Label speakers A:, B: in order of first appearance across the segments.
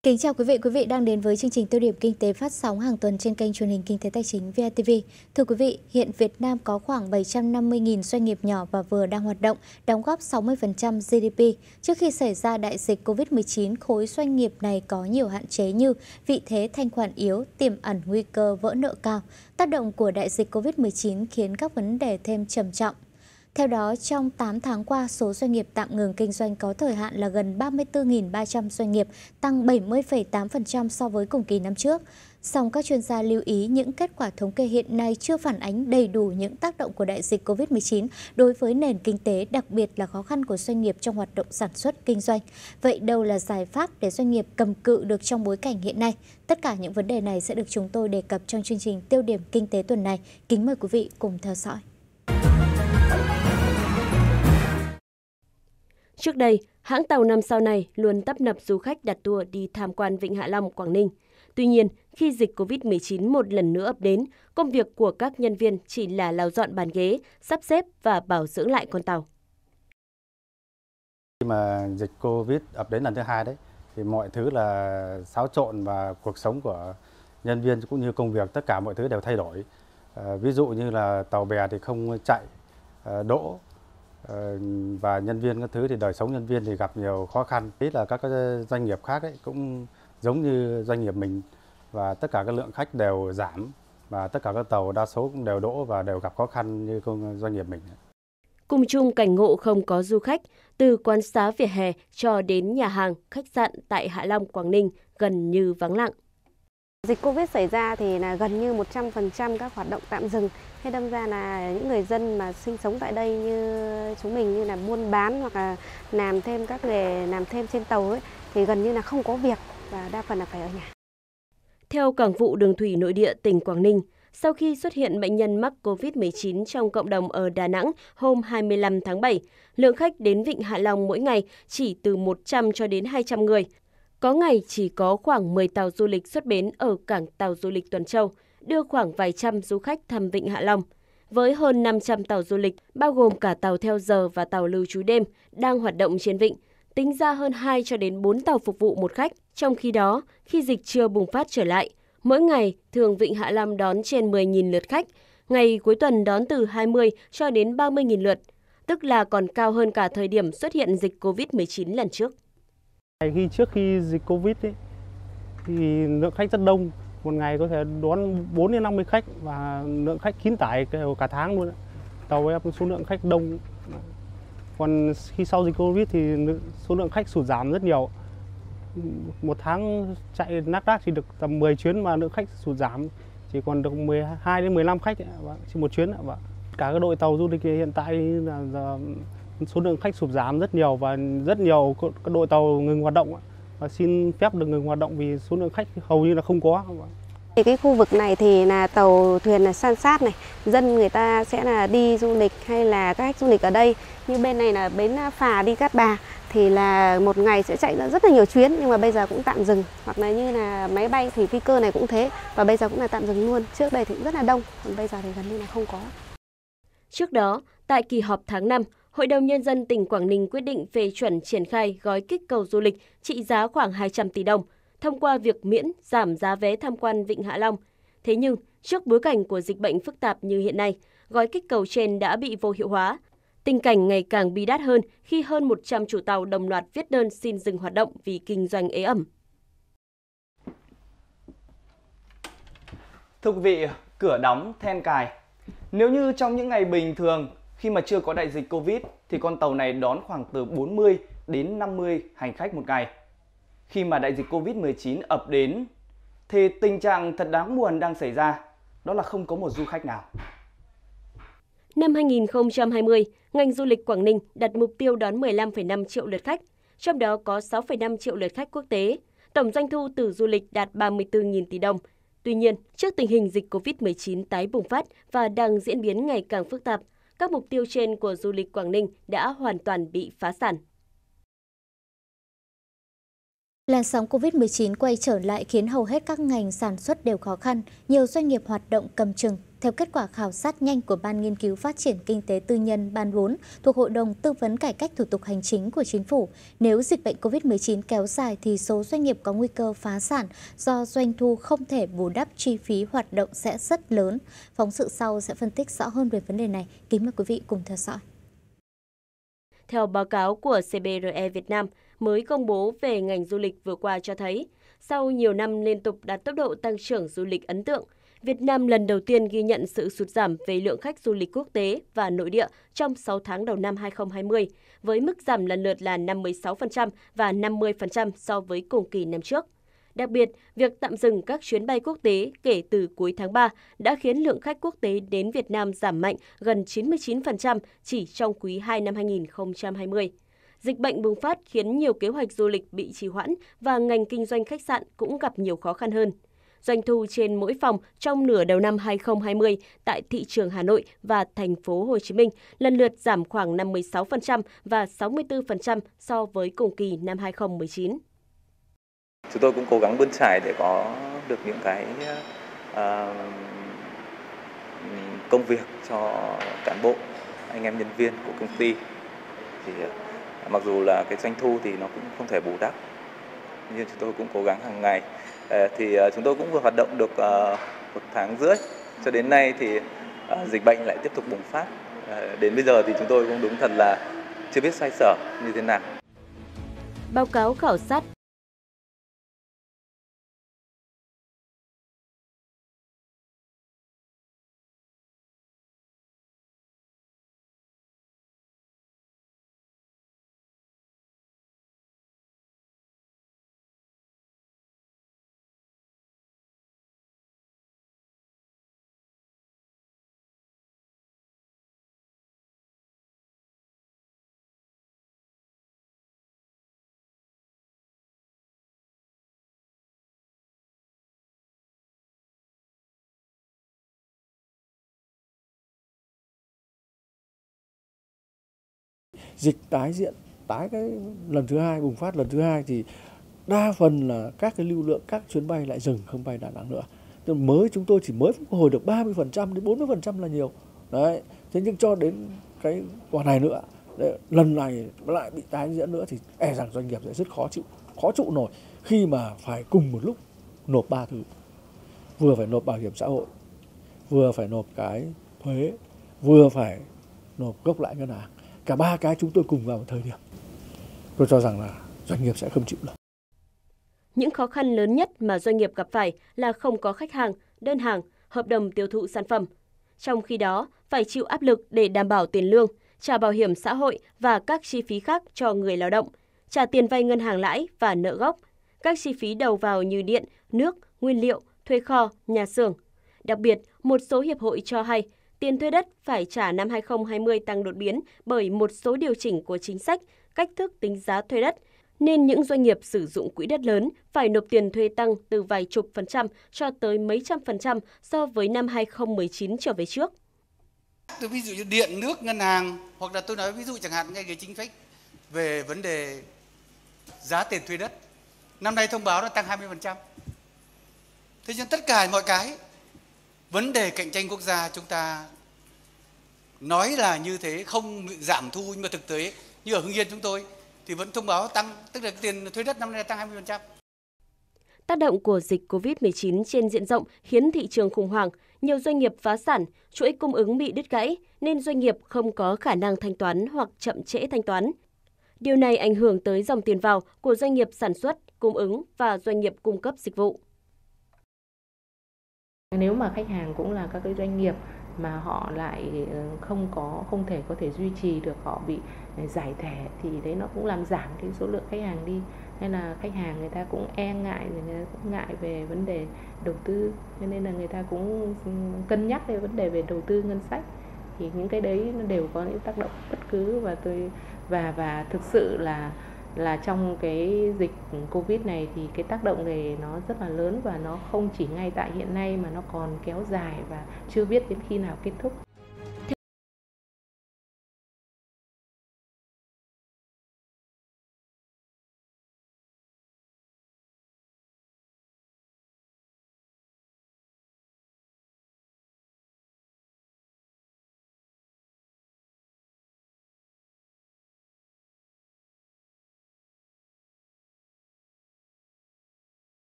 A: Kính chào quý vị đang đến với chương trình tiêu điểm kinh tế phát sóng hàng tuần trên kênh truyền hình Kinh tế Tài chính VTV. Thưa quý vị, hiện Việt Nam có khoảng 750.000 doanh nghiệp nhỏ và vừa đang hoạt động, đóng góp 60% GDP. Trước khi xảy ra đại dịch COVID-19, khối doanh nghiệp này có nhiều hạn chế như vị thế thanh khoản yếu, tiềm ẩn nguy cơ vỡ nợ cao. Tác động của đại dịch COVID-19 khiến các vấn đề thêm trầm trọng. Theo đó, trong 8 tháng qua, số doanh nghiệp tạm ngừng kinh doanh có thời hạn là gần 34.300 doanh nghiệp, tăng 70,8% so với cùng kỳ năm trước. Song các chuyên gia lưu ý những kết quả thống kê hiện nay chưa phản ánh đầy đủ những tác động của đại dịch COVID-19 đối với nền kinh tế, đặc biệt là khó khăn của doanh nghiệp trong hoạt động sản xuất, kinh doanh. Vậy đâu là giải pháp để doanh nghiệp cầm cự được trong bối cảnh hiện nay? Tất cả những vấn đề này sẽ được chúng tôi đề cập trong chương trình Tiêu điểm Kinh tế tuần này. Kính mời quý vị cùng theo dõi.
B: Trước đây, hãng tàu 5 sao này luôn tấp nập du khách đặt tour đi tham quan Vịnh Hạ Long, Quảng Ninh. Tuy nhiên, khi dịch COVID-19 một lần nữa ập đến, công việc của các nhân viên chỉ là lau dọn bàn ghế, sắp xếp và bảo dưỡng lại con tàu.
C: Khi mà dịch Covid ập đến lần thứ hai đấy, thì mọi thứ là xáo trộn và cuộc sống của nhân viên cũng như công việc, tất cả mọi thứ đều thay đổi. Ví dụ như là tàu bè thì không chạy, đỗ, và nhân viên các thứ thì đời sống nhân viên thì gặp nhiều khó khăn. Ý là các doanh nghiệp khác ấy cũng giống như doanh nghiệp mình, và tất cả các lượng khách đều giảm và tất cả các tàu đa số cũng đều đỗ và đều gặp khó khăn như doanh nghiệp mình.
B: Cùng chung cảnh ngộ không có du khách, từ quán xá vỉa hè cho đến nhà hàng, khách sạn tại Hạ Long, Quảng Ninh gần như vắng lặng.
D: Dịch Covid xảy ra thì là gần như 100% các hoạt động tạm dừng. Thế đâm ra là những người dân mà sinh sống tại đây như chúng mình, như là buôn bán hoặc là làm thêm các nghề làm thêm trên tàu ấy, thì gần như là không có việc và đa phần là phải ở nhà.
B: Theo Cảng vụ Đường thủy Nội địa tỉnh Quảng Ninh, sau khi xuất hiện bệnh nhân mắc COVID-19 trong cộng đồng ở Đà Nẵng hôm 25 tháng 7, lượng khách đến Vịnh Hạ Long mỗi ngày chỉ từ 100 cho đến 200 người. Có ngày chỉ có khoảng 10 tàu du lịch xuất bến ở cảng tàu du lịch Tuần Châu, đưa khoảng vài trăm du khách thăm Vịnh Hạ Long. Với hơn 500 tàu du lịch, bao gồm cả tàu theo giờ và tàu lưu trú đêm, đang hoạt động trên vịnh, tính ra hơn 2 cho đến 4 tàu phục vụ một khách. Trong khi đó, khi dịch chưa bùng phát trở lại, mỗi ngày thường Vịnh Hạ Long đón trên 10.000 lượt khách, ngày cuối tuần đón từ 20 cho đến 30.000 lượt, tức là còn cao hơn cả thời điểm xuất hiện dịch COVID-19 lần trước.
E: Trước khi dịch Covid ấy, thì lượng khách rất đông, một ngày có thể đón 4 đến 50 khách và lượng khách kín tải cả tháng luôn. Tàu em số lượng khách đông. Còn khi sau dịch Covid thì số lượng khách sụt giảm rất nhiều. Một tháng chạy lác đác chỉ được tầm 10 chuyến mà lượng khách sụt giảm chỉ còn được 12 đến 15 khách chỉ một chuyến. Cả các đội tàu du lịch hiện tại là số lượng khách sụt giảm rất nhiều và rất nhiều các đội tàu ngừng hoạt động và xin phép được ngừng hoạt động vì số lượng khách hầu như là không có.
D: Thì cái khu vực này thì là tàu thuyền là san sát này, dân người ta sẽ là đi du lịch hay là các khách du lịch ở đây. Như bên này là bến phà đi Cát Bà thì là một ngày sẽ chạy rất là nhiều chuyến, nhưng mà bây giờ cũng tạm dừng. Hoặc là như là máy bay thủy phi cơ này cũng thế, và bây giờ cũng là tạm dừng luôn. Trước đây thì cũng rất là đông, còn bây giờ thì gần như là không có.
B: Trước đó, tại kỳ họp tháng 5, Hội đồng Nhân dân tỉnh Quảng Ninh quyết định phê chuẩn triển khai gói kích cầu du lịch trị giá khoảng 200 tỷ đồng, thông qua việc miễn giảm giá vé tham quan Vịnh Hạ Long. Thế nhưng, trước bối cảnh của dịch bệnh phức tạp như hiện nay, gói kích cầu trên đã bị vô hiệu hóa. Tình cảnh ngày càng bi đát hơn khi hơn 100 chủ tàu đồng loạt viết đơn xin dừng hoạt động vì kinh doanh ế ẩm.
F: Thưa quý vị, cửa đóng, then cài. Nếu như trong những ngày bình thường, khi mà chưa có đại dịch Covid, thì con tàu này đón khoảng từ 40 đến 50 hành khách một ngày. Khi mà đại dịch Covid-19 ập đến, thì tình trạng thật đáng buồn đang xảy ra, đó là không có một du khách nào.
B: Năm 2020, ngành du lịch Quảng Ninh đặt mục tiêu đón 15,5 triệu lượt khách, trong đó có 6,5 triệu lượt khách quốc tế. Tổng doanh thu từ du lịch đạt 34.000 tỷ đồng. Tuy nhiên, trước tình hình dịch Covid-19 tái bùng phát và đang diễn biến ngày càng phức tạp, các mục tiêu trên của du lịch Quảng Ninh đã hoàn toàn bị phá sản.
A: Làn sóng Covid-19 quay trở lại khiến hầu hết các ngành sản xuất đều khó khăn, nhiều doanh nghiệp hoạt động cầm chừng. Theo kết quả khảo sát nhanh của Ban Nghiên cứu Phát triển Kinh tế Tư nhân Ban 4 thuộc Hội đồng Tư vấn Cải cách Thủ tục Hành chính của Chính phủ, nếu dịch bệnh COVID-19 kéo dài thì số doanh nghiệp có nguy cơ phá sản do doanh thu không thể bù đắp chi phí hoạt động sẽ rất lớn. Phóng sự sau sẽ phân tích rõ hơn về vấn đề này. Kính mời quý vị cùng theo dõi.
B: Theo báo cáo của CBRE Việt Nam mới công bố về ngành du lịch vừa qua cho thấy, sau nhiều năm liên tục đạt tốc độ tăng trưởng du lịch ấn tượng, Việt Nam lần đầu tiên ghi nhận sự sụt giảm về lượng khách du lịch quốc tế và nội địa trong 6 tháng đầu năm 2020, với mức giảm lần lượt là 56% và 50% so với cùng kỳ năm trước. Đặc biệt, việc tạm dừng các chuyến bay quốc tế kể từ cuối tháng 3 đã khiến lượng khách quốc tế đến Việt Nam giảm mạnh gần 99% chỉ trong quý 2 năm 2020. Dịch bệnh bùng phát khiến nhiều kế hoạch du lịch bị trì hoãn và ngành kinh doanh khách sạn cũng gặp nhiều khó khăn hơn. Doanh thu trên mỗi phòng trong nửa đầu năm 2020 tại thị trường Hà Nội và thành phố Hồ Chí Minh lần lượt giảm khoảng 56% và 64% so với cùng kỳ năm 2019.
G: Chúng tôi cũng cố gắng bươn chải để có được những cái công việc cho cán bộ, anh em nhân viên của công ty. Thì mặc dù là cái doanh thu thì nó cũng không thể bù đắp, nhưng chúng tôi cũng cố gắng hàng ngày. Thì chúng tôi cũng vừa hoạt động được 1 tháng rưỡi, cho đến nay thì dịch bệnh lại tiếp tục bùng phát. Đến bây giờ thì chúng tôi cũng đúng thật là chưa biết xoay sở như thế nào.
B: Báo cáo khảo sát
H: dịch tái diễn, tái cái lần thứ hai, bùng phát lần thứ hai thì đa phần là các cái lưu lượng các chuyến bay lại dừng không bay Đà Nẵng nữa. Chúng tôi chỉ mới phục hồi được 30% đến 40% là nhiều. Đấy. Thế nhưng cho đến cái quả này nữa, lần này lại bị tái diễn nữa thì e rằng doanh nghiệp sẽ rất khó trụ nổi khi mà phải cùng một lúc nộp 3 thứ. Vừa phải nộp bảo hiểm xã hội, vừa phải nộp cái thuế, vừa phải nộp gốc lãi ngân hàng. Cả 3 cái chúng tôi cùng vào một thời điểm. Tôi cho rằng là doanh nghiệp sẽ không chịu được.
B: Những khó khăn lớn nhất mà doanh nghiệp gặp phải là không có khách hàng, đơn hàng, hợp đồng tiêu thụ sản phẩm. Trong khi đó, phải chịu áp lực để đảm bảo tiền lương, trả bảo hiểm xã hội và các chi phí khác cho người lao động, trả tiền vay ngân hàng lãi và nợ gốc, các chi phí đầu vào như điện, nước, nguyên liệu, thuê kho, nhà xưởng. Đặc biệt, một số hiệp hội cho hay tiền thuê đất phải trả năm 2020 tăng đột biến bởi một số điều chỉnh của chính sách, cách thức tính giá thuê đất, nên những doanh nghiệp sử dụng quỹ đất lớn phải nộp tiền thuê tăng từ vài chục % cho tới mấy trăm % so với năm 2019 trở về trước.
I: Tôi ví dụ như điện, nước, ngân hàng, hoặc là tôi nói ví dụ chẳng hạn ngay cái chính sách về vấn đề giá tiền thuê đất. Năm nay thông báo nó tăng 20%. Thế nhưng tất cả mọi cái, vấn đề cạnh tranh quốc gia chúng ta nói là như thế, không giảm thu, nhưng mà thực tế như ở Hưng Yên chúng tôi thì vẫn thông báo tăng, tức là tiền thuê đất năm nay tăng 20%.
B: Tác động của dịch COVID-19 trên diện rộng khiến thị trường khủng hoảng, nhiều doanh nghiệp phá sản, chuỗi cung ứng bị đứt gãy nên doanh nghiệp không có khả năng thanh toán hoặc chậm trễ thanh toán. Điều này ảnh hưởng tới dòng tiền vào của doanh nghiệp sản xuất, cung ứng và doanh nghiệp cung cấp dịch vụ.
J: Nếu mà khách hàng cũng là các cái doanh nghiệp mà họ lại không thể có thể duy trì được, họ bị giải thể thì đấy nó cũng làm giảm cái số lượng khách hàng đi, hay là khách hàng người ta cũng e ngại, người ta cũng ngại về vấn đề đầu tư, cho nên là người ta cũng cân nhắc về vấn đề về đầu tư ngân sách. Thì những cái đấy nó đều có những tác động bất cứ, và thực sự là trong cái dịch Covid này thì cái tác động này nó rất là lớn, và nó không chỉ ngay tại hiện nay mà nó còn kéo dài và chưa biết đến khi nào kết thúc.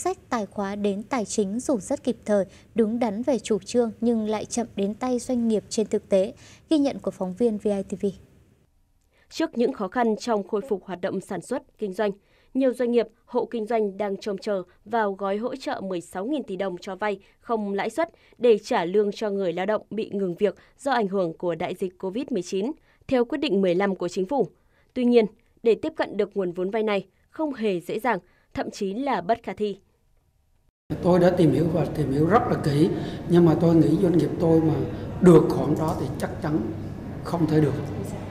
A: sách tài khóa đến tài chính dù rất kịp thời, đúng đắn về chủ trương nhưng lại chậm đến tay doanh nghiệp trên thực tế. Ghi nhận của phóng viên VITV.
B: Trước những khó khăn trong khôi phục hoạt động sản xuất, kinh doanh, nhiều doanh nghiệp, hộ kinh doanh đang trông chờ vào gói hỗ trợ 16.000 tỷ đồng cho vay không lãi suất để trả lương cho người lao động bị ngừng việc do ảnh hưởng của đại dịch COVID-19, theo quyết định 15 của Chính phủ. Tuy nhiên, để tiếp cận được nguồn vốn vay này không hề dễ dàng, thậm chí là bất khả thi.
K: Tôi đã tìm hiểu rất là kỹ, nhưng mà tôi nghĩ doanh nghiệp tôi mà được khoản đó thì chắc chắn không thể được.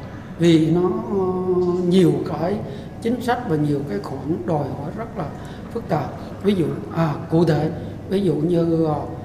K: Vì nó nhiều cái chính sách và nhiều cái khoản đòi hỏi rất là phức tạp. Ví dụ cụ thể, ví dụ như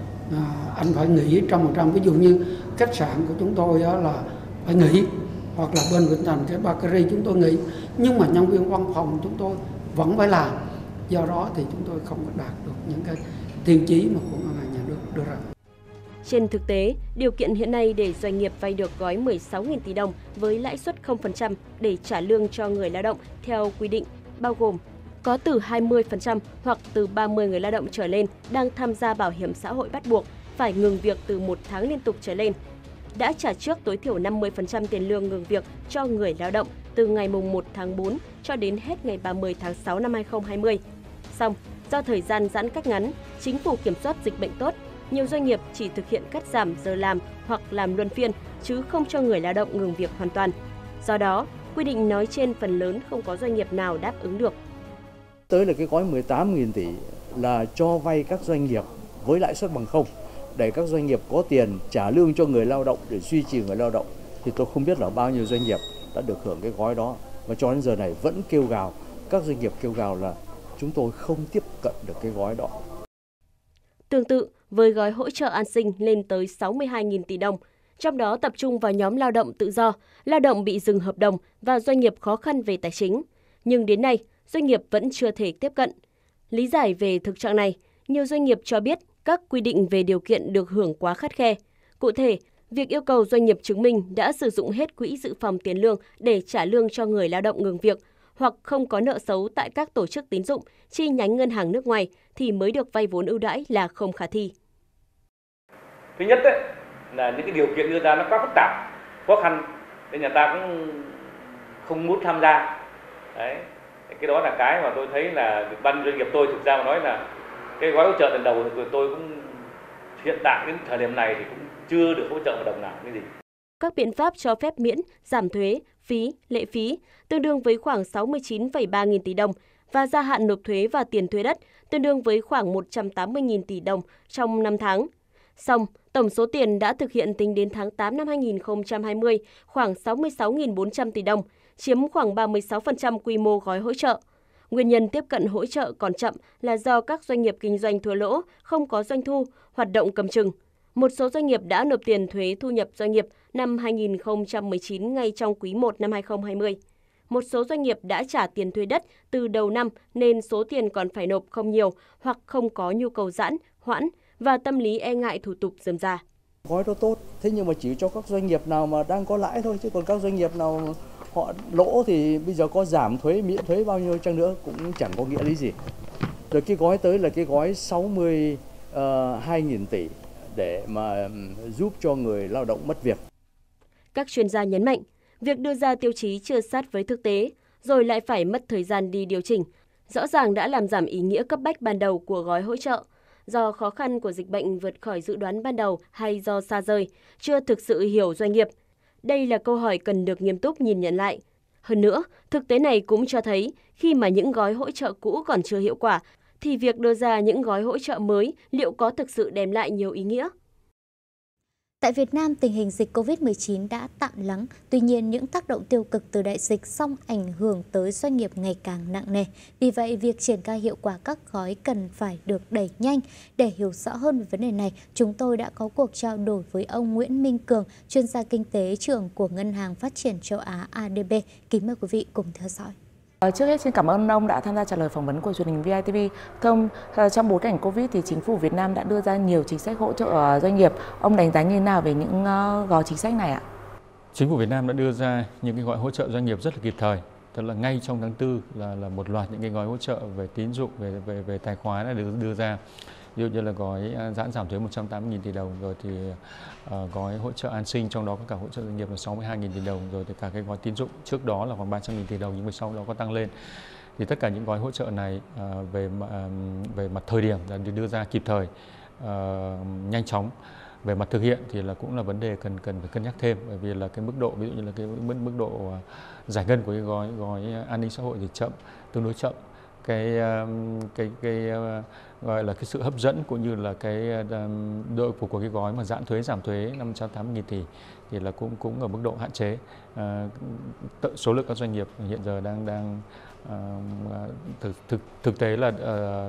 K: anh phải nghỉ 100%, ví dụ như khách sạn của chúng tôi là phải nghỉ, hoặc là bên Vĩnh Thành cái bakery chúng tôi nghỉ, nhưng mà nhân viên văn phòng chúng tôi vẫn phải làm. Do đó thì chúng tôi không có đạt được những cái tiêu chí mà của ngân hàng nhà nước đưa ra.
B: Trên thực tế, điều kiện hiện nay để doanh nghiệp vay được gói 16.000 tỷ đồng với lãi suất 0% để trả lương cho người lao động theo quy định bao gồm có từ 20% hoặc từ 30 người lao động trở lên đang tham gia bảo hiểm xã hội bắt buộc phải ngừng việc từ 1 tháng liên tục trở lên, đã trả trước tối thiểu 50% tiền lương ngừng việc cho người lao động từ ngày 1 tháng 4 cho đến hết ngày 30 tháng 6 năm 2020. Song, do thời gian giãn cách ngắn, Chính phủ kiểm soát dịch bệnh tốt, nhiều doanh nghiệp chỉ thực hiện cắt giảm giờ làm hoặc làm luân phiên, chứ không cho người lao động ngừng việc hoàn toàn. Do đó, quy định nói trên phần lớn không có doanh nghiệp nào đáp ứng được.
L: Tới là cái gói 18.000 tỷ là cho vay các doanh nghiệp với lãi suất bằng không, để các doanh nghiệp có tiền trả lương cho người lao động để duy trì người lao động. Thì tôi không biết là bao nhiêu doanh nghiệp đã được hưởng cái gói đó, và cho đến giờ này vẫn kêu gào, các doanh nghiệp kêu gào là chúng tôi không tiếp cận được cái gói đó.
B: Tương tự, với gói hỗ trợ an sinh lên tới 62.000 tỷ đồng, trong đó tập trung vào nhóm lao động tự do, lao động bị dừng hợp đồng và doanh nghiệp khó khăn về tài chính. Nhưng đến nay, doanh nghiệp vẫn chưa thể tiếp cận. Lý giải về thực trạng này, nhiều doanh nghiệp cho biết các quy định về điều kiện được hưởng quá khắt khe. Cụ thể, việc yêu cầu doanh nghiệp chứng minh đã sử dụng hết quỹ dự phòng tiền lương để trả lương cho người lao động ngừng việc, hoặc không có nợ xấu tại các tổ chức tín dụng, chi nhánh ngân hàng nước ngoài thì mới được vay vốn ưu đãi là không khả thi.
M: Thứ nhất ấy, là những cái điều kiện đưa ra nó quá phức tạp, khó khăn, nên nhà ta cũng không muốn tham gia. Đấy, cái đó là cái mà tôi thấy là ban doanh nghiệp tôi thực ra mà nói là cái gói hỗ trợ lần đầu của tôi cũng hiện tại đến thời điểm này thì cũng chưa được hỗ trợ một đồng nào cái gì.
B: Các biện pháp cho phép miễn, giảm thuế, phí, lệ phí tương đương với khoảng 69,3 nghìn tỷ đồng và gia hạn nộp thuế và tiền thuê đất tương đương với khoảng 180.000 tỷ đồng trong 5 tháng. Song, tổng số tiền đã thực hiện tính đến tháng 8 năm 2020 khoảng 66.400 tỷ đồng, chiếm khoảng 36% quy mô gói hỗ trợ. Nguyên nhân tiếp cận hỗ trợ còn chậm là do các doanh nghiệp kinh doanh thua lỗ, không có doanh thu, hoạt động cầm chừng. Một số doanh nghiệp đã nộp tiền thuế thu nhập doanh nghiệp năm 2019 ngay trong quý 1 năm 2020. Một số doanh nghiệp đã trả tiền thuê đất từ đầu năm nên số tiền còn phải nộp không nhiều hoặc không có nhu cầu giãn, hoãn và tâm lý e ngại thủ tục rườm rà.
L: Gói đó tốt, thế nhưng mà chỉ cho các doanh nghiệp nào mà đang có lãi thôi, chứ còn các doanh nghiệp nào họ lỗ thì bây giờ có giảm thuế, miễn thuế bao nhiêu chăng nữa cũng chẳng có nghĩa lý gì. Rồi cái gói tới là cái gói 62.000 tỷ để mà giúp cho người lao động mất việc.
B: Các chuyên gia nhấn mạnh, việc đưa ra tiêu chí chưa sát với thực tế, rồi lại phải mất thời gian đi điều chỉnh, rõ ràng đã làm giảm ý nghĩa cấp bách ban đầu của gói hỗ trợ. Do khó khăn của dịch bệnh vượt khỏi dự đoán ban đầu hay do xa rời, chưa thực sự hiểu doanh nghiệp. Đây là câu hỏi cần được nghiêm túc nhìn nhận lại. Hơn nữa, thực tế này cũng cho thấy khi mà những gói hỗ trợ cũ còn chưa hiệu quả, thì việc đưa ra những gói hỗ trợ mới liệu có thực sự đem lại nhiều ý nghĩa?
A: Tại Việt Nam, tình hình dịch COVID-19 đã tạm lắng, tuy nhiên những tác động tiêu cực từ đại dịch song ảnh hưởng tới doanh nghiệp ngày càng nặng nề. Vì vậy, việc triển khai hiệu quả các gói cần phải được đẩy nhanh. Để hiểu rõ hơn về vấn đề này, chúng tôi đã có cuộc trao đổi với ông Nguyễn Minh Cường, chuyên gia kinh tế trưởng của Ngân hàng Phát triển Châu Á ADB. Kính mời quý vị cùng theo dõi.
N: Trước hết xin cảm ơn ông đã tham gia trả lời phỏng vấn của truyền hình VITV. Thưa ông, trong bối cảnh Covid thì chính phủ Việt Nam đã đưa ra nhiều chính sách hỗ trợ doanh nghiệp. Ông đánh giá như thế nào về những gói chính sách này ạ?
O: Chính phủ Việt Nam đã đưa ra những cái gói hỗ trợ doanh nghiệp rất là kịp thời. tức là ngay trong tháng 4 là một loạt những cái gói hỗ trợ về tín dụng, về tài khoá đã được đưa ra. Ví dụ như là gói giãn giảm thuế 180.000 tỷ đồng, rồi thì gói hỗ trợ an sinh, trong đó có cả hỗ trợ doanh nghiệp là 62.000 tỷ đồng, rồi thì cả cái gói tín dụng trước đó là khoảng 300.000 tỷ đồng nhưng mà sau đó có tăng lên. Thì tất cả những gói hỗ trợ này về mặt thời điểm là được đưa ra kịp thời, nhanh chóng. Về mặt thực hiện thì là cũng là vấn đề cần phải cân nhắc thêm, bởi vì là cái mức độ, ví dụ như là cái mức độ giải ngân của cái gói an ninh xã hội thì chậm, tương đối chậm. Cái gọi là cái sự hấp dẫn cũng như là cái độ của cái gói mà giãn thuế giảm thuế 580.000 tỷ thì là cũng ở mức độ hạn chế. Số lượng các doanh nghiệp hiện giờ đang thực tế là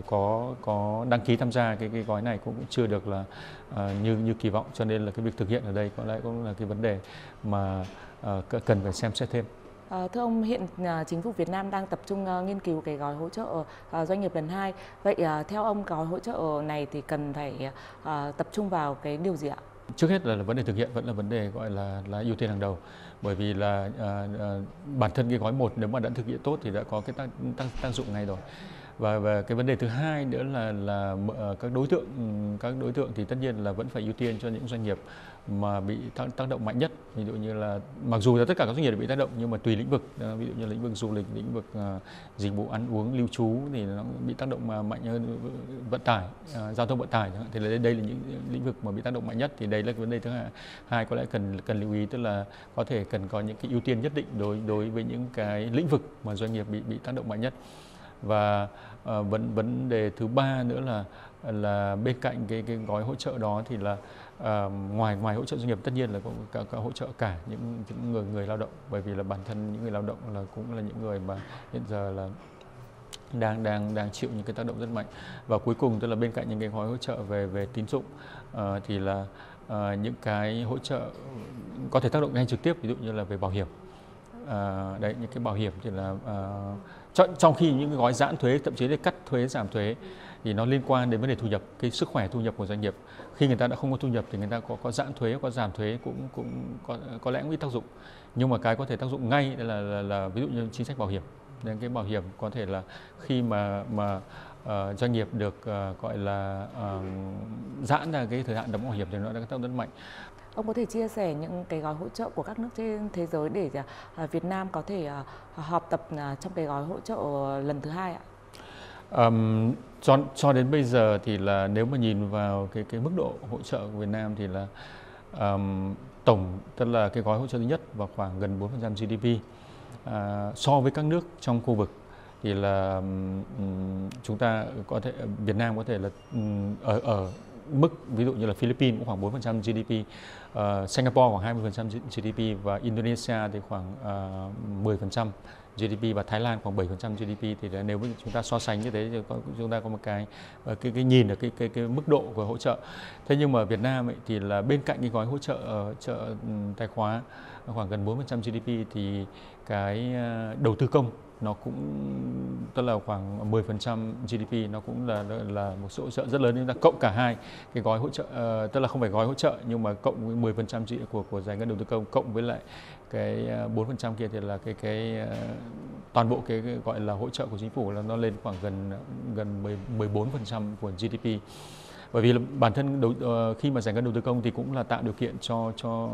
O: có đăng ký tham gia cái gói này cũng chưa được là như kỳ vọng, cho nên là cái việc thực hiện ở đây có lẽ cũng là cái vấn đề mà cần phải xem xét thêm.
N: Thưa ông, hiện chính phủ Việt Nam đang tập trung nghiên cứu cái gói hỗ trợ doanh nghiệp lần 2. Vậy theo ông, gói hỗ trợ này thì cần phải tập trung vào cái điều gì ạ?
O: Trước hết là vấn đề thực hiện vẫn là vấn đề gọi là ưu tiên hàng đầu, bởi vì là bản thân cái gói 1 nếu mà đã thực hiện tốt thì đã có cái tác dụng ngay rồi. Và cái vấn đề thứ hai nữa là các đối tượng thì tất nhiên là vẫn phải ưu tiên cho những doanh nghiệp mà bị tác động mạnh nhất. Ví dụ như là mặc dù là tất cả các doanh nghiệp bị tác động nhưng mà tùy lĩnh vực, ví dụ như lĩnh vực du lịch, lĩnh vực dịch vụ ăn uống lưu trú thì nó bị tác động mạnh hơn, vận tải, giao thông vận tải. Thì đây là những lĩnh vực mà bị tác động mạnh nhất. Thì đây là cái vấn đề thứ hai có lẽ cần lưu ý, tức là có thể cần có những cái ưu tiên nhất định đối với những cái lĩnh vực mà doanh nghiệp bị tác động mạnh nhất. Và vấn đề thứ ba nữa là bên cạnh cái gói hỗ trợ đó thì là ngoài hỗ trợ doanh nghiệp tất nhiên là có cả hỗ trợ cả những người lao động, bởi vì là bản thân những người lao động là cũng là những người mà hiện giờ là đang chịu những cái tác động rất mạnh. Và cuối cùng tức là bên cạnh những cái gói hỗ trợ về tín dụng thì là những cái hỗ trợ có thể tác động ngay trực tiếp, ví dụ như là về bảo hiểm. Đấy, những cái bảo hiểm thì là trong khi những cái gói giãn thuế, thậm chí là cắt thuế giảm thuế thì nó liên quan đến vấn đề thu nhập, cái sức khỏe thu nhập của doanh nghiệp. Khi người ta đã không có thu nhập thì người ta có giãn thuế, có giảm thuế cũng có lẽ cũng ít tác dụng. Nhưng mà cái có thể tác dụng ngay là ví dụ như chính sách bảo hiểm. Nên cái bảo hiểm có thể là khi mà doanh nghiệp được gọi là giãn ra cái thời hạn đóng bảo hiểm thì nó đã tác động rất mạnh.
N: Ông có thể chia sẻ những cái gói hỗ trợ của các nước trên thế giới để Việt Nam có thể họp tập trong cái gói hỗ trợ lần thứ 2 ạ?
O: Cho đến bây giờ thì là nếu mà nhìn vào cái mức độ hỗ trợ của Việt Nam thì là tổng, tức là cái gói hỗ trợ thứ nhất vào khoảng gần 4% GDP. So với các nước trong khu vực thì là chúng ta có thể, Việt Nam có thể là ở mức ví dụ như là Philippines cũng khoảng 4% GDP, Singapore khoảng 20% GDP và Indonesia thì khoảng 10% GDP và Thái Lan khoảng 7% GDP. Thì nếu chúng ta so sánh như thế thì chúng ta có một cái nhìn được cái mức độ của hỗ trợ. Thế nhưng mà Việt Nam thì là bên cạnh cái gói hỗ trợ tài khóa khoảng gần 4% GDP thì cái đầu tư công nó cũng tức là khoảng 10% GDP, nó cũng là một số hỗ trợ rất lớn. Chúng ta cộng cả hai cái gói hỗ trợ, tức là không phải gói hỗ trợ nhưng mà cộng với 10% của giải ngân đầu tư công cộng với lại cái 4% kia thì là cái toàn bộ cái gọi là hỗ trợ của chính phủ là nó lên khoảng gần 14% của GDP. Bởi vì là bản thân khi mà giải ngân đầu tư công thì cũng là tạo điều kiện cho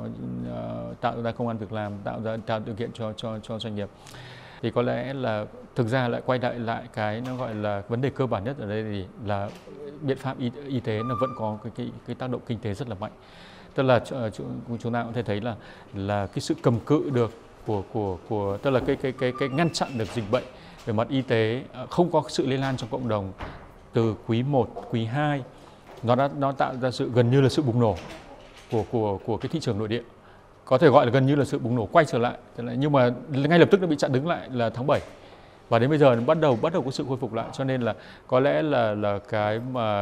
O: tạo ra công ăn việc làm, tạo điều kiện cho doanh nghiệp. Thì có lẽ là thực ra lại quay lại cái nó gọi là vấn đề cơ bản nhất ở đây thì là biện pháp y tế nó vẫn có cái tác động kinh tế rất là mạnh. Tức là chúng ta có thể thấy là cái sự cầm cự được của tức là cái ngăn chặn được dịch bệnh về mặt y tế, không có sự lây lan trong cộng đồng từ quý 1, quý 2, nó tạo ra sự gần như là sự bùng nổ của cái thị trường nội địa. Có thể gọi là gần như là sự bùng nổ quay trở lại, nhưng mà ngay lập tức nó bị chặn đứng lại là tháng 7 và đến bây giờ nó bắt đầu có sự khôi phục lại. Cho nên là có lẽ là cái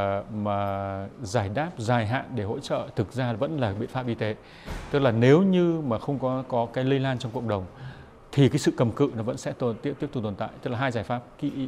O: mà giải đáp dài hạn để hỗ trợ thực ra vẫn là biện pháp y tế. Tức là nếu như mà không có cái lây lan trong cộng đồng thì cái sự cầm cự nó vẫn sẽ tiếp tục tồn tại. Tức là hai giải pháp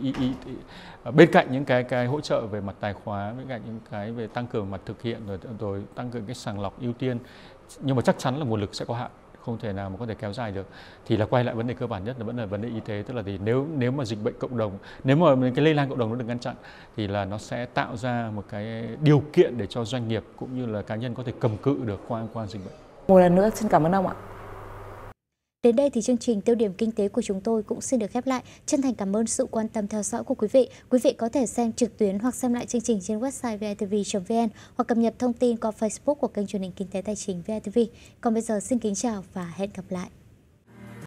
O: bên cạnh những cái hỗ trợ về mặt tài khóa, bên cạnh những cái về tăng cường mặt thực hiện rồi tăng cường cái sàng lọc ưu tiên, nhưng mà chắc chắn là nguồn lực sẽ có hạn, không thể nào mà có thể kéo dài được. Thì là quay lại vấn đề cơ bản nhất là vẫn là vấn đề y tế, tức là thì nếu mà dịch bệnh cộng đồng, nếu mà cái lây lan cộng đồng nó được ngăn chặn thì là nó sẽ tạo ra một cái điều kiện để cho doanh nghiệp cũng như là cá nhân có thể cầm cự được qua dịch bệnh.
N: Một lần nữa xin cảm ơn ông ạ.
A: Đến đây thì chương trình Tiêu điểm Kinh tế của chúng tôi cũng xin được khép lại. Chân thành cảm ơn sự quan tâm theo dõi của quý vị. Quý vị có thể xem trực tuyến hoặc xem lại chương trình trên website vitv.vn hoặc cập nhật thông tin qua Facebook của kênh truyền hình Kinh tế Tài chính VTV. Còn bây giờ xin kính chào và hẹn gặp lại.